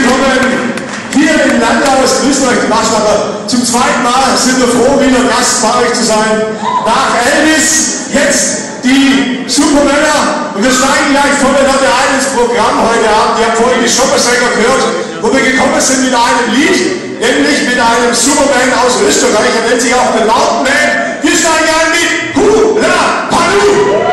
willkommen hier im Landhaus. Grüßt euch, die Maschlacher. Zum zweiten Mal sind wir froh, wieder Gast bei euch zu sein. Nach Elvis jetzt die Supermänner. Und wir steigen gleich voll ein ins Programm heute Abend. Ihr habt vorhin die Schoppersänger gehört, wo wir gekommen sind mit einem Lied, nämlich mit einem Superman aus Österreich. Er nennt sich auch The Mountain Man. Wir steigen ein mit Hula Palu.